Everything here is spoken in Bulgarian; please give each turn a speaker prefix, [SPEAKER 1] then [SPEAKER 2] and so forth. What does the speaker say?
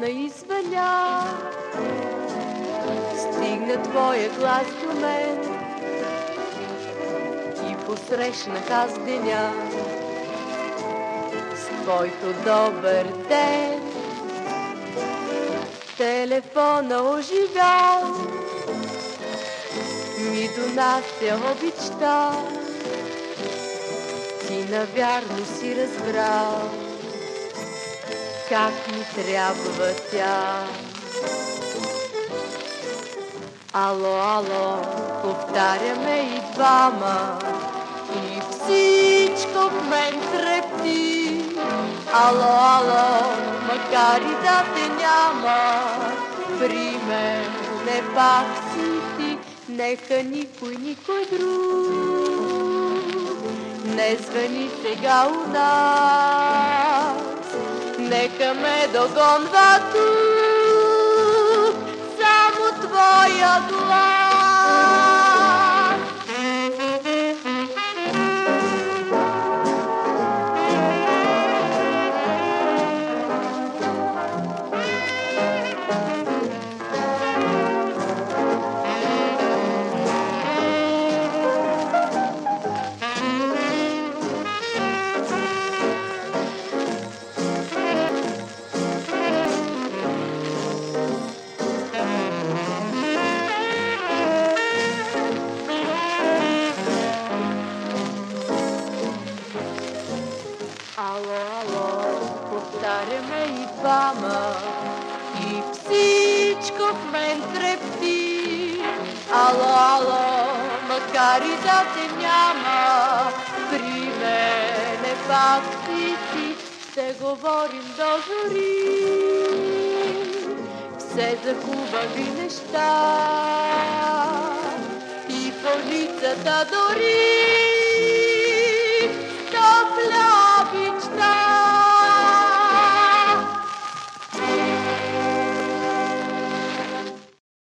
[SPEAKER 1] извъня. Стигна твоя глас до мен и посрещнах аз деня с твойто добър ден. Телефона оживял, ми донася обичта. Ти навярно си разбрал как ми трябва тя. Ало, ало, повтаряме и двама и всичко в мен трепти. Ало, ало, макар и да те няма, при мен не пак си ти. Нека никой друг не звъни сега у нас. Нека ме догонва тук само твоя глас. Ало, ало, повтаряме и двама и всичко в мен трепти. Ало, ало, макар и да те няма, при мене пак си ти. Ще говорим до зори все за хубави неща и в улицата дори